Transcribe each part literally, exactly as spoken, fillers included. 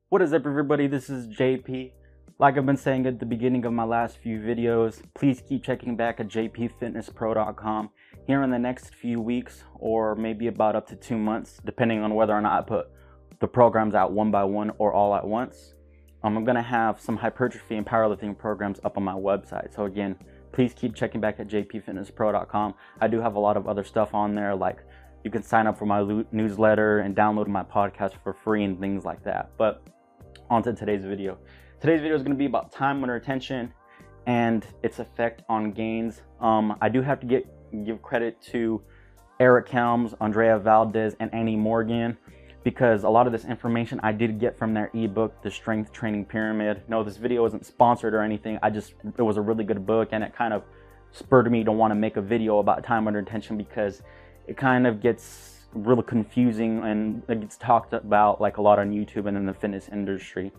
What is up, everybody? This is J P. Like I've been saying at the beginning of my last few videos, please keep checking back at j p fitness pro dot com. Here in the next few weeks, or maybe about up to two months, depending on whether or not I put the programs out one by one or all at once, um, I'm going to have some hypertrophy and powerlifting programs up on my website. So again, please keep checking back at j p fitness pro dot com. I do have a lot of other stuff on there, like you can sign up for my newsletter and download my podcast for free and things like that. But on to today's video. Today's video is going to be about time under tension and its effect on gains. Um, I do have to get give credit to Eric Helms, Andrea Valdez, and Annie Morgan, because a lot of this information I did get from their ebook, The Strength Training Pyramid. No, this video isn't sponsored or anything. I just, it was a really good book, and it kind of spurred me to want to make a video about time under tension, because it kind of gets really confusing and it gets talked about like a lot on YouTube and in the fitness industry.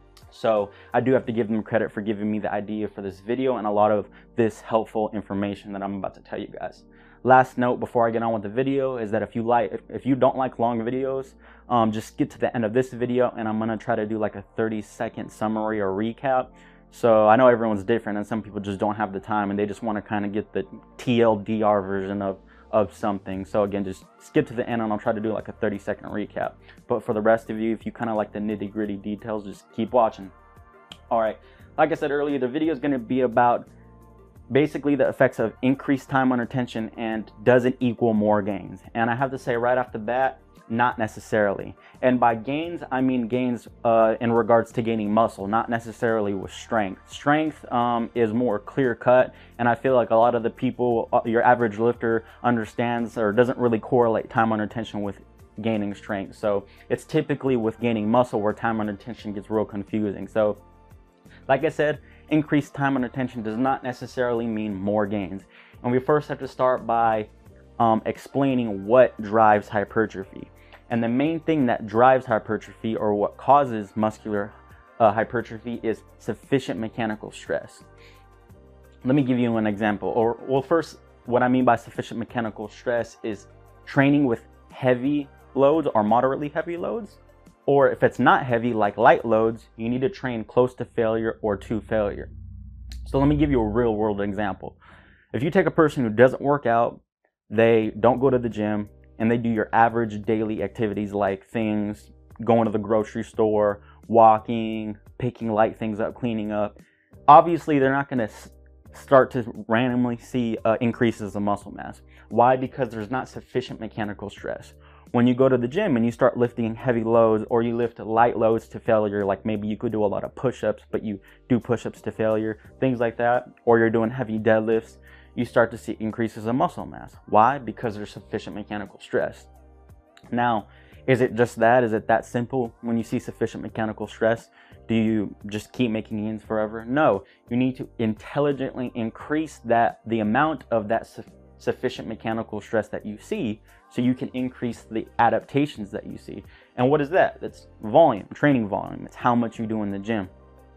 So I do have to give them credit for giving me the idea for this video and a lot of this helpful information that I'm about to tell you guys. Last note before I get on with the video is that if you like, if, if you don't like long videos, um, just get to the end of this video and I'm gonna try to do like a thirty second summary or recap. So I know everyone's different and some people just don't have the time and they just want to kind of get the T L D R version of of something. So again, just skip to the end and I'll try to do like a thirty second recap. But for the rest of you, if you kind of like the nitty gritty details, just keep watching. All right, like I said earlier, the video is going to be about basically the effects of increased time under tension and does it equal more gains. And I have to say right off the bat, not necessarily. And by gains, I mean gains uh, in regards to gaining muscle, not necessarily with strength. Strength um, is more clear cut, and I feel like a lot of the people, uh, your average lifter, understands or doesn't really correlate time under tension with gaining strength. So it's typically with gaining muscle where time under tension gets real confusing. So like I said, increased time under tension does not necessarily mean more gains. And we first have to start by um, explaining what drives hypertrophy. And the main thing that drives hypertrophy, or what causes muscular uh, hypertrophy, is sufficient mechanical stress. Let me give you an example. Or, well, first, what I mean by sufficient mechanical stress is training with heavy loads or moderately heavy loads. Or if it's not heavy, like light loads, you need to train close to failure or to failure. So let me give you a real world example. If you take a person who doesn't work out, they don't go to the gym, and they do your average daily activities like things, going to the grocery store, walking, picking light things up, cleaning up, obviously they're not going to start to randomly see uh, increases of muscle mass. Why? Because there's not sufficient mechanical stress. When you go to the gym and you start lifting heavy loads, or you lift light loads to failure, like maybe you could do a lot of push-ups, but you do push-ups to failure, things like that, or you're doing heavy deadlifts, you start to see increases of muscle mass. Why? Because there's sufficient mechanical stress. Now, is it just that? Is it that simple? When you see sufficient mechanical stress, do you just keep making gains forever? No, you need to intelligently increase that, the amount of that su sufficient mechanical stress that you see, so you can increase the adaptations that you see. And what is that? That's volume, training volume. It's how much you do in the gym.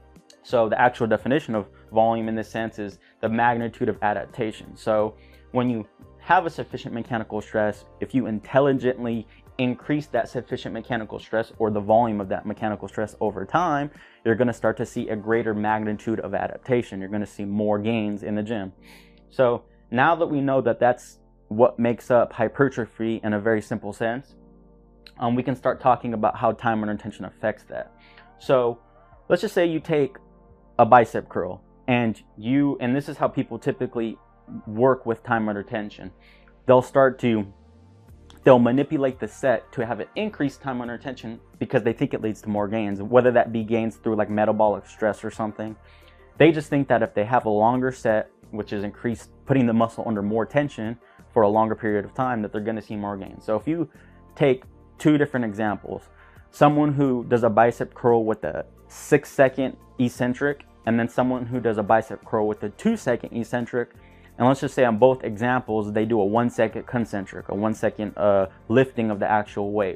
So the actual definition of volume in this sense is the magnitude of adaptation. So when you have a sufficient mechanical stress, if you intelligently increase that sufficient mechanical stress, or the volume of that mechanical stress over time, you're going to start to see a greater magnitude of adaptation. You're going to see more gains in the gym. So now that we know that that's what makes up hypertrophy in a very simple sense, um, we can start talking about how time under tension affects that. So let's just say you take a bicep curl, and you, and this is how people typically work with time under tension. They'll start to, they'll manipulate the set to have it increase time under tension because they think it leads to more gains, whether that be gains through like metabolic stress or something. They just think that if they have a longer set, which is increased, putting the muscle under more tension for a longer period of time, that they're going to see more gains. So if you take two different examples, someone who does a bicep curl with a six second eccentric, and then someone who does a bicep curl with a two second eccentric, and let's just say on both examples they do a one second concentric, a one second uh, lifting of the actual weight.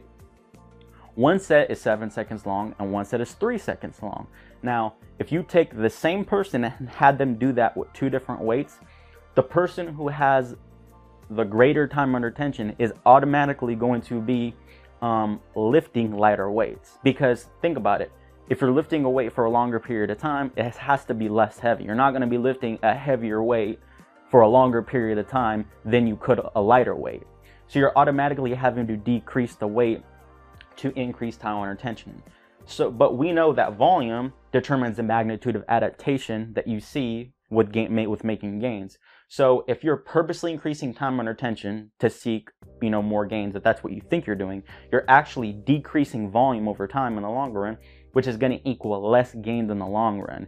One set is seven seconds long and one set is three seconds long. Now if you take the same person and had them do that with two different weights, the person who has the greater time under tension is automatically going to be um, lifting lighter weights. Because think about it, if you're lifting a weight for a longer period of time, it has to be less heavy. You're not going to be lifting a heavier weight for a longer period of time than you could a lighter weight. So you're automatically having to decrease the weight to increase time under tension. So, but we know that volume determines the magnitude of adaptation that you see with gain, with making gains. So if you're purposely increasing time under tension to seek, you know, more gains, if that's what you think you're doing, you're actually decreasing volume over time in the longer run, which is going to equal less gains in the long run.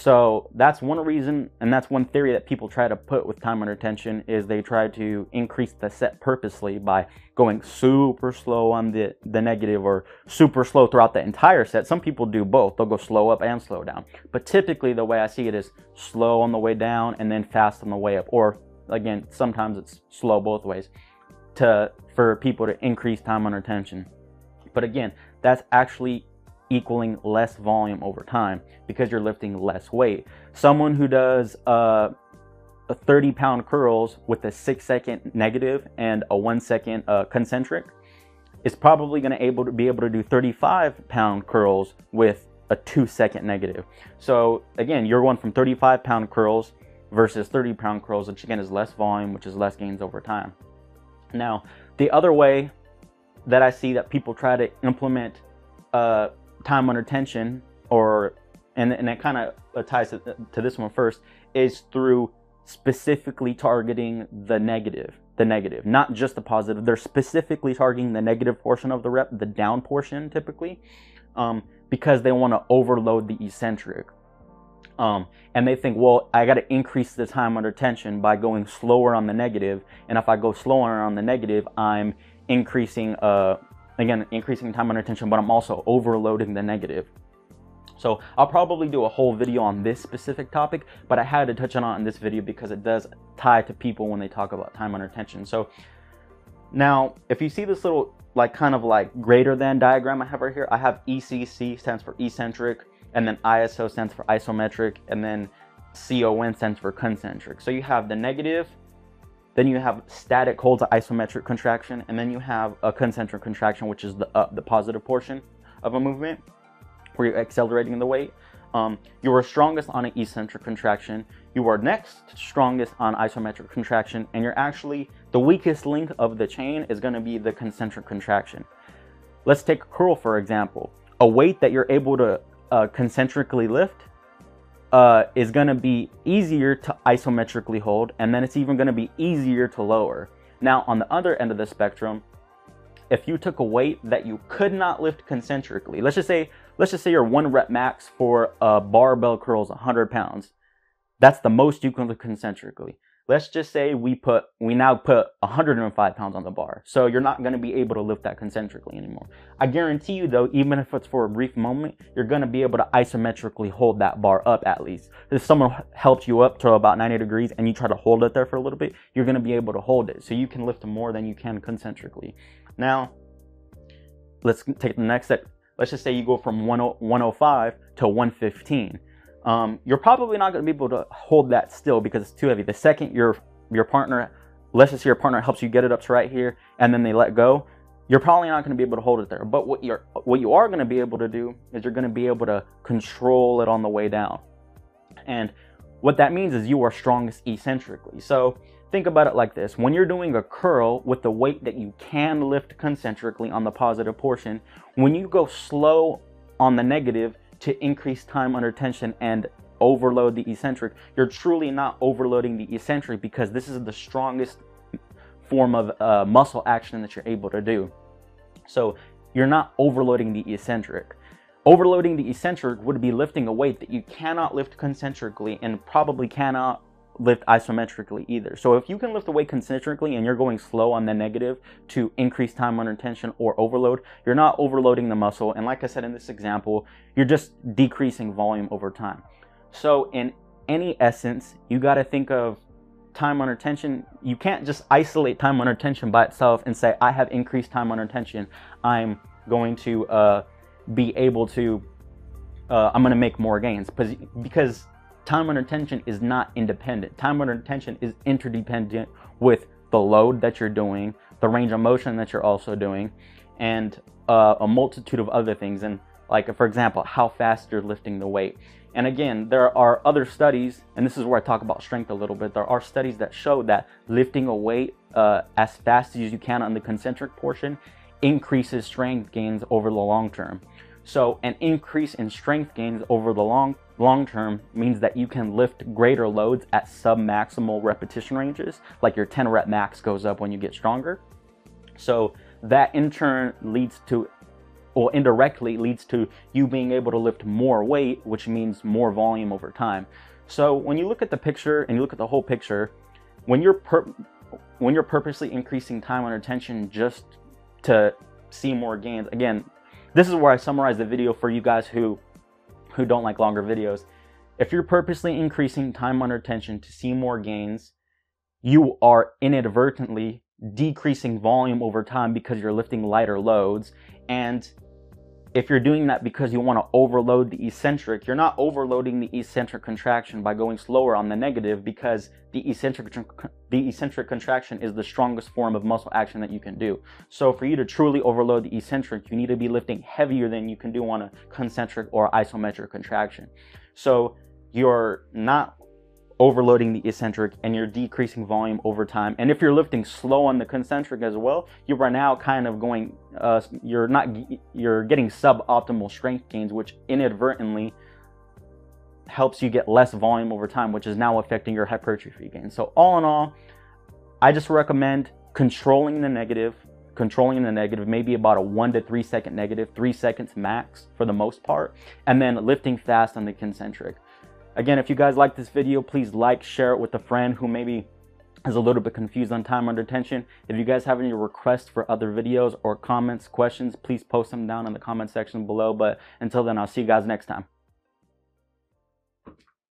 So that's one reason, and that's one theory that people try to put with time under tension, is they try to increase the set purposely by going super slow on the, the negative, or super slow throughout the entire set. Some people do both. They'll go slow up and slow down. But typically the way I see it is slow on the way down and then fast on the way up. Or again, sometimes it's slow both ways to for people to increase time under tension. But again, that's actually equaling less volume over time because you're lifting less weight. Someone who does uh, a thirty pound curls with a six second negative and a one second uh, concentric is probably going to able to be able to do thirty-five pound curls with a two second negative. So again, you're going from thirty-five pound curls versus thirty pound curls, which again is less volume, which is less gains over time. Now, the other way that I see that people try to implement uh, time under tension, or and, and it kind of ties to, to this one first, is through specifically targeting the negative, the negative, not just the positive. They're specifically targeting the negative portion of the rep, the down portion typically, um, because they want to overload the eccentric. Um, and they think, well, I got to increase the time under tension by going slower on the negative. And if I go slower on the negative, I'm increasing, uh, again, increasing time under tension, but I'm also overloading the negative. So I'll probably do a whole video on this specific topic, but I had to touch on it in this video because it does tie to people when they talk about time under tension. So now, if you see this little, like, kind of like greater than diagram I have right here, I have E C C stands for eccentric, and then I S O stands for isometric, and then C O N stands for concentric. So you have the negative, then you have static holds an isometric contraction, and then you have a concentric contraction, which is the uh, the positive portion of a movement, where you're accelerating the weight. Um, you are strongest on an eccentric contraction. You are next strongest on isometric contraction, and you're actually the weakest link of the chain is going to be the concentric contraction. Let's take a curl for example. A weight that you're able to uh, concentrically lift uh, is going to be easier to isometrically hold, and then it's even going to be easier to lower. Now, on the other end of the spectrum, if you took a weight that you could not lift concentrically, let's just say, let's just say your one rep max for a barbell curl is one hundred pounds. That's the most you can lift concentrically. Let's just say we put, we now put one hundred five pounds on the bar. So you're not going to be able to lift that concentrically anymore. I guarantee you though, even if it's for a brief moment, you're going to be able to isometrically hold that bar up at least. If someone helps you up to about ninety degrees and you try to hold it there for a little bit, you're going to be able to hold it. So you can lift more than you can concentrically. Now, let's take the next step. Let's just say you go from one oh five to one fifteen. Um, you're probably not going to be able to hold that still because it's too heavy. The second your your partner, let's just say your partner helps you get it up to right here, and then they let go, you're probably not going to be able to hold it there. But what you're what you are going to be able to do is you're going to be able to control it on the way down. And what that means is you are strongest eccentrically. So think about it like this. When you're doing a curl with the weight that you can lift concentrically on the positive portion, when you go slow on the negative to increase time under tension and overload the eccentric, you're truly not overloading the eccentric because this is the strongest form of uh, muscle action that you're able to do. So you're not overloading the eccentric. Overloading the eccentric would be lifting a weight that you cannot lift concentrically and probably cannot lift isometrically either. So if you can lift the weight concentrically and you're going slow on the negative to increase time under tension or overload, you're not overloading the muscle. And like I said in this example, you're just decreasing volume over time. So in any essence, you got to think of time under tension. You can't just isolate time under tension by itself and say, I have increased time under tension. I'm going to uh, be able to, uh, I'm going to make more gains. Because time under tension is not independent. Time under tension is interdependent with the load that you're doing, the range of motion that you're also doing, and uh, a multitude of other things. And Like, for example, how fast you're lifting the weight. And again, there are other studies, and this is where I talk about strength a little bit. There are studies that show that lifting a weight uh, as fast as you can on the concentric portion increases strength gains over the long term. So an increase in strength gains over the long long term means that you can lift greater loads at sub-maximal repetition ranges, like your ten rep max goes up when you get stronger. So that in turn leads to, or indirectly leads to, you being able to lift more weight, which means more volume over time. So when you look at the picture and you look at the whole picture, when you're per when you're purposely increasing time under tension just to see more gains, again, this is where I summarize the video for you guys who who don't like longer videos. If you're purposely increasing time under tension to see more gains, you are inadvertently decreasing volume over time because you're lifting lighter loads. And if you're doing that because you want to overload the eccentric, you're not overloading the eccentric contraction by going slower on the negative, because the eccentric the eccentric contraction is the strongest form of muscle action that you can do. So for you to truly overload the eccentric, you need to be lifting heavier than you can do on a concentric or isometric contraction. So you're not overloading the eccentric and you're decreasing volume over time. And if you're lifting slow on the concentric as well, you are now kind of going uh, you're not you're getting suboptimal strength gains, which inadvertently helps you get less volume over time, which is now affecting your hypertrophy gains. So all in all, I just recommend controlling the negative controlling the negative, maybe about a one to three second negative, three seconds max for the most part, and then lifting fast on the concentric. Again, if you guys like this video, please like, share it with a friend who maybe is a little bit confused on time under tension. If you guys have any requests for other videos or comments, questions, please post them down in the comment section below. But until then, I'll see you guys next time.